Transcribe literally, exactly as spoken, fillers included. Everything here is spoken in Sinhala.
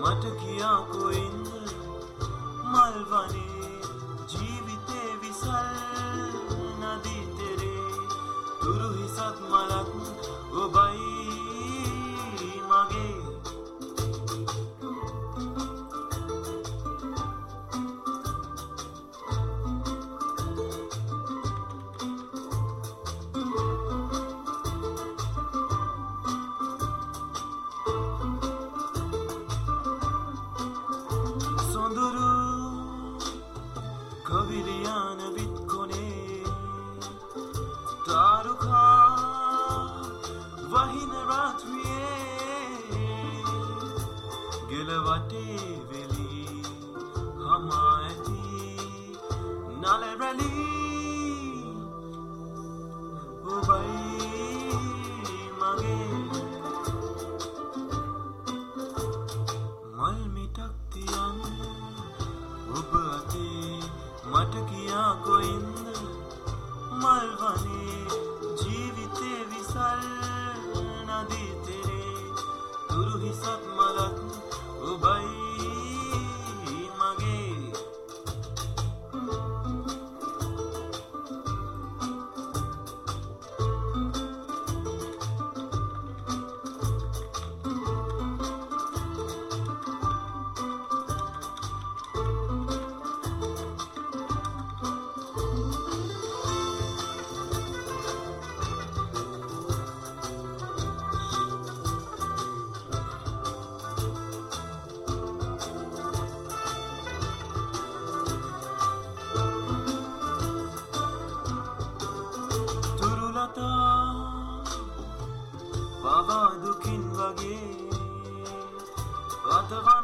මට කියාකෝ ඉන්න මල් වනේ ජීවිතේ විසල් නදී තෙරේ තුරු හිසත් මලක් ඔබයි මගේ कविलियान वित्कोने तारुका वहिन रात्रिये गिलवटे वेली हमायती नाले रली उबई मगे मल मिटक्तियं उबते मट कियाको इන්න මල් වනේ ජීවිතේ විසල් නදී තෙරේ තුරු හිසත් මලක් ඔබයි මගේ පවා දුකින් වගේ අතවන